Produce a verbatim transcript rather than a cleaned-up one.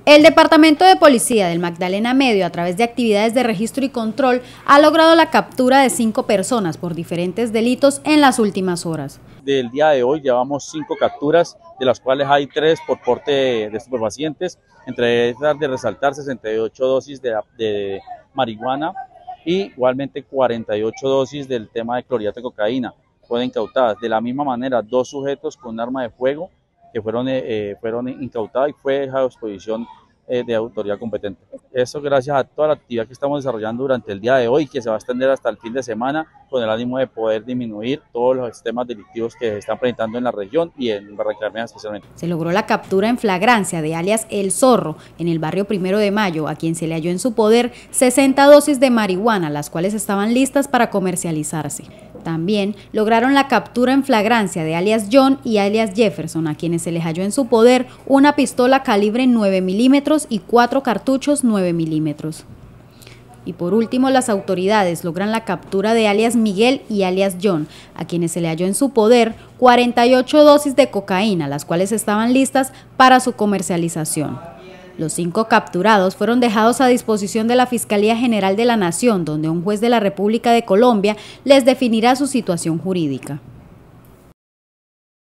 El Departamento de Policía del Magdalena Medio, a través de actividades de registro y control, ha logrado la captura de cinco personas por diferentes delitos en las últimas horas. Del día de hoy llevamos cinco capturas, de las cuales hay tres por porte de estupefacientes, entre esas de resaltar sesenta y ocho dosis de, de marihuana y igualmente cuarenta y ocho dosis del tema de clorhidrato de cocaína, fueron incautadas. De la misma manera, dos sujetos con un arma de fuego que fueron, eh, fueron incautadas y fue dejado a disposición eh, de autoridad competente. Eso gracias a toda la actividad que estamos desarrollando durante el día de hoy, que se va a extender hasta el fin de semana, con el ánimo de poder disminuir todos los temas delictivos que se están presentando en la región y en Barrancabermeja especialmente. Se logró la captura en flagrancia de alias El Zorro en el barrio Primero de Mayo, a quien se le halló en su poder sesenta dosis de marihuana, las cuales estaban listas para comercializarse. También lograron la captura en flagrancia de alias John y alias Jefferson, a quienes se les halló en su poder una pistola calibre nueve milímetros y cuatro cartuchos nueve milímetros. Y por último, las autoridades logran la captura de alias Miguel y alias John, a quienes se le halló en su poder cuarenta y ocho dosis de cocaína, las cuales estaban listas para su comercialización. Los cinco capturados fueron dejados a disposición de la Fiscalía General de la Nación, donde un juez de la República de Colombia les definirá su situación jurídica.